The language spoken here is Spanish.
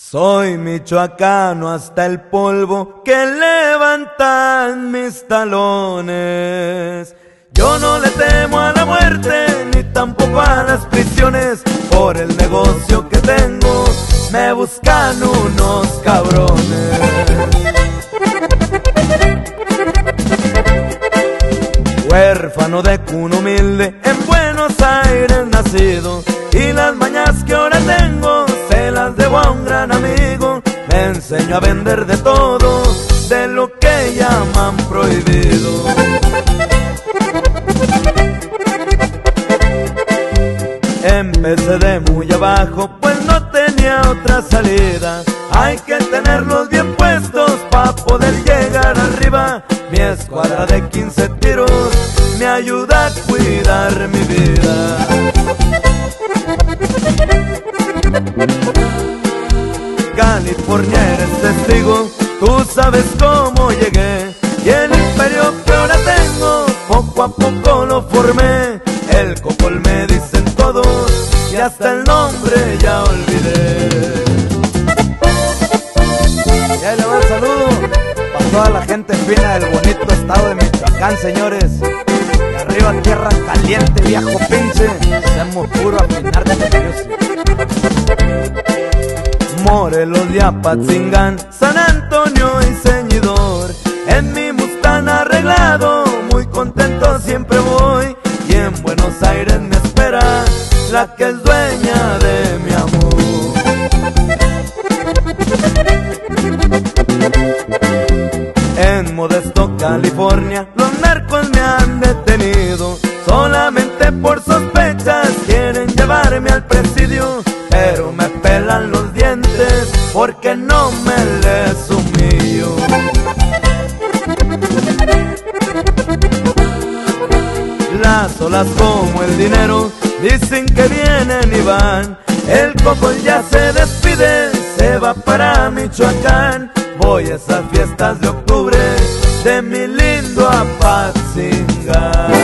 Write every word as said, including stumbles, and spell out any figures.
Soy michoacano hasta el polvo que levantan mis talones. Yo no le temo a la muerte ni tampoco a las prisiones. Por el negocio que tengo me buscan unos cabrones. Huérfano de cuna humilde, en Buenos Aires nacido, y las mañas que ahora tengo se las debo a un gran amigo. Me enseñó a vender de todo, de lo que llaman prohibido. Empecé de muy abajo, pues no tenía otra salida. Hay que tenerlos bien puestos pa' poder llegar arriba. Mi escuadra de quince tiros me ayuda a cuidar mi vida. California eres testigo, tú sabes cómo llegué. Y el imperio que ahora tengo, poco a poco lo formé. El Copol me dicen todos, y hasta el nombre ya olvidé. Y ahí le va el saludo para toda la gente fina del bonito estado de Michoacán, señores. Y arriba tierra caliente, viejo pinche. Hacemos puro afinar de music. Morelos de Apatzingán, San Antonio y Ceñidor. En mi Mustang arreglado, muy contento siempre voy. Y en Buenos Aires me espera la que es dueña de mi amor. En Modesto, California, los narcos me han detenido. Solamente por sospechas quieren llevarme al presidio. Pero me pelan los dientes porque no me les humillo. Las olas como el dinero dicen que vienen y van. El Copol ya se despide, se va para Michoacán. Voy a esas fiestas de octubre de mi lindo Apatzingán.